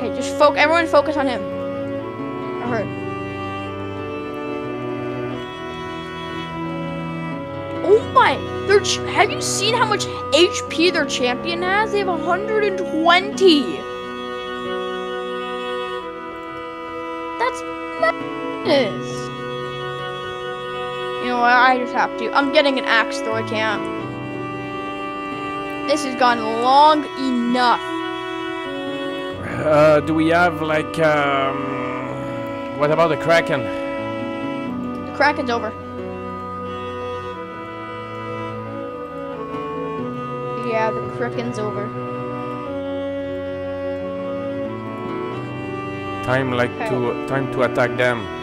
Okay, just everyone focus on him. I heard. Oh my! Have you seen how much HP their champion has? They have 120. That's madness. You know what? I just have to. I'm getting an axe though. I can't. This has gone long enough. Do we have like what about the Kraken? The Kraken's over. Yeah, the Kraken's over. Time to attack them.